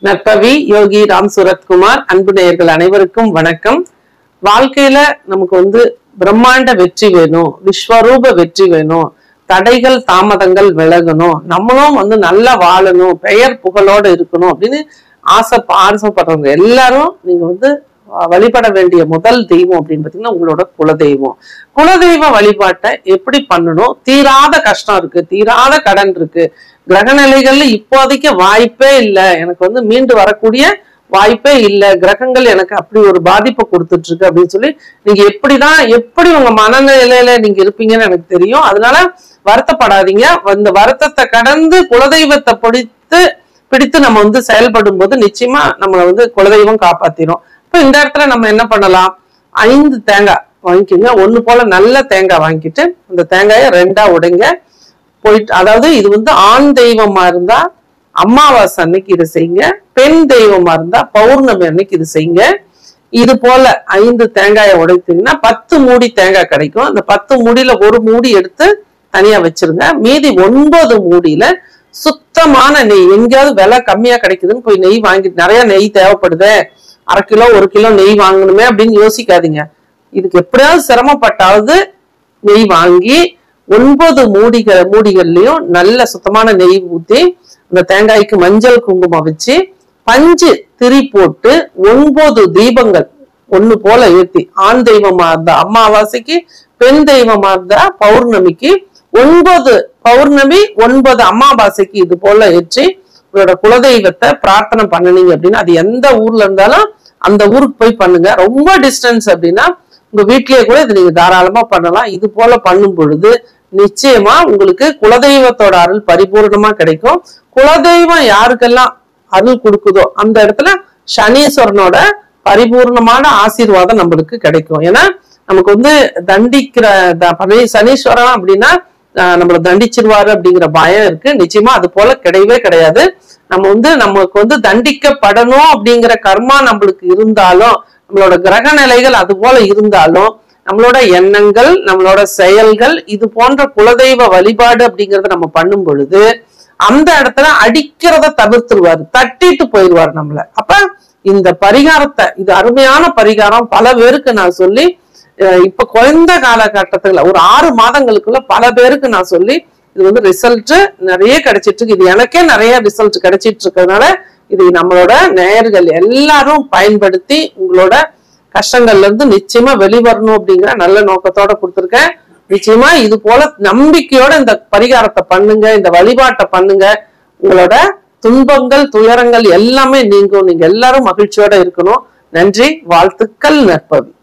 நற்பவி யோகி ராம் சுரத்குமார் அன்பு நேயர்கள் அனைவருக்கும் வணக்கம். வாழ்க்கையில நமக்கு பிரம்மாண்ட வெற்றி வேணும், விஸ்வரூப வெற்றி வேணும், தடைகள் தாமதங்கள் விலகணும், நம்மளும் நல்லா வாழணும், பெயர் புகழோட இருக்கணும் அப்படின்னு ஆசைப்படுறவங்க எல்லாரும் நீங்க வழிபட வேண்டிய முதல் தெய்வம் அப்படின்னு பாத்தீங்கன்னா உங்களோட குலதெய்வம். குலதெய்வ வழிபாட்டை எப்படி பண்ணணும்? தீராத கஷ்டம் இருக்கு, தீராத கடன் இருக்கு, கிரக நிலைகள்ல இப்போதைக்கு வாய்ப்பே இல்லை, எனக்கு மீண்டு வரக்கூடிய வாய்ப்பே இல்லை, கிரகங்கள் எனக்கு அப்படி ஒரு பாதிப்பை கொடுத்துட்டு இருக்கு அப்படின்னு சொல்லி நீங்க எப்படி உங்க மனநிலையில நீங்க இருப்பீங்கன்னு எனக்கு தெரியும். அதனால வருத்தப்படாதீங்க. இந்த வருத்தத்தை கடந்து குலதெய்வத்தை பிடித்து நம்ம செயல்படும் போது நிச்சயமா நம்மளை குலதெய்வம் காப்பாத்திரும். இப்ப இந்த இடத்துல நம்ம என்ன பண்ணலாம்? 5 தேங்காய் வாங்கிக்கோங்க. ஒண்ணு போல நல்ல தேங்காய் வாங்கிட்டு அந்த தேங்காயை 2ஆ உடைங்க. போயிட்டு அதாவது இது ஆண் தெய்வமா இருந்தா அமாவாசை அன்னைக்கு இது செய்யுங்க, பெண் தெய்வமா இருந்தா பௌர்ணமி அன்னைக்கு இது செய்யுங்க. இது போல 5 தேங்காயை உடைத்தீங்கன்னா 10 மூடி தேங்காய் கிடைக்கும். அந்த 10 மூடியில ஒரு மூடி எடுத்து தனியா வச்சிருங்க. மீதி 9 மூடியில சுத்தமான நெய், எங்கேயாவது விலை கம்மியா கிடைக்குதுன்னு போய் நெய் வாங்கிட்டு, நிறைய நெய் தேவைப்படுது, 1/2 கிலோ 1 கிலோ நெய் வாங்கணுமே அப்படின்னு யோசிக்காதீங்க. இதுக்கு எப்படியாவது சிரமப்பட்டாவது நெய் வாங்கி 9 மூடிகள்லயும் நல்ல சுத்தமான நெய் ஊத்தி அந்த தேங்காய்க்கு மஞ்சள் குங்குமம் வச்சு பஞ்சு திரி போட்டு 9 தீபங்கள் ஒண்ணு போல ஏத்தி, ஆண் தெய்வமா இருந்தா அமாவாசைக்கு, பெண் தெய்வமா இருந்தா பௌர்ணமிக்கு, 9 பௌர்ணமி 9 அமாவாசைக்கு இது போல ஏற்றி உங்களோட குலதெய்வத்தை பிரார்த்தனை பண்ணினீங்க அப்படின்னா, அது எந்த ஊர்ல இருந்தாலும் அந்த ஊருக்கு போய் பண்ணுங்க. ரொம்ப டிஸ்டன்ஸ் அப்படின்னா உங்க வீட்லயே கூட இது நீங்க தாராளமா பண்ணலாம். இது போல பண்ணும் பொழுது நிச்சயமா உங்களுக்கு குலதெய்வத்தோட அருள் பரிபூர்ணமா கிடைக்கும். குலதெய்வம் யாருக்கெல்லாம் அருள் கொடுக்குதோ அந்த இடத்துல சனீஸ்வரனோட பரிபூர்ணமான ஆசீர்வாதம் நம்மளுக்கு கிடைக்கும். ஏன்னா நமக்கு தண்டிக்கிற சனீஸ்வரன் அப்படின்னா நம்மள தண்டிச்சிருவாரு அப்படிங்கிற பயம் இருக்கு. நிச்சயமா அது போல கிடையவே கிடையாது. நமக்கு தண்டிக்கப்படணும் அப்படிங்கிற கர்மா நம்மளுக்கு இருந்தாலும், நம்மளோட கிரக நிலைகள் அது போல இருந்தாலும், நம்மளோட எண்ணங்கள், நம்மளோட செயல்கள், இது போன்ற குலதெய்வ வழிபாடு அப்படிங்கறத நம்ம பண்ணும் பொழுது அந்த இடத்துல அடிக்கிறத தவிர்த்துருவாரு, தட்டிட்டு போயிடுவாரு நம்மள. அப்ப இந்த பரிகாரத்தை, இது அருமையான பரிகாரம், பல பேருக்கு நான் சொல்லி இப்ப குறைந்த காலகட்டத்துல ஒரு 6 மாதங்களுக்குள்ள பல பேருக்கு நான் சொல்லி இது ரிசல்ட் நிறைய கிடைச்சிட்டு இருக்கு. இது எனக்கே நிறைய ரிசல்ட் கிடைச்சிட்டு இருக்கிறதுனால இது நம்மளோட நேயர்கள் எல்லாரும் பயன்படுத்தி உங்களோட கஷ்டங்கள்ல இருந்து நிச்சயமா வெளிவரணும் அப்படிங்கிற நல்ல நோக்கத்தோட கொடுத்துருக்கேன். நிச்சயமா இது போல நம்பிக்கையோட இந்த பரிகாரத்தை பண்ணுங்க, இந்த வழிபாட்டை பண்ணுங்க. உங்களோட துன்பங்கள் துயரங்கள் எல்லாமே நீங்க எல்லாரும் மகிழ்ச்சியோட இருக்கணும். நன்றி, வாழ்த்துக்கள், நற்பவி.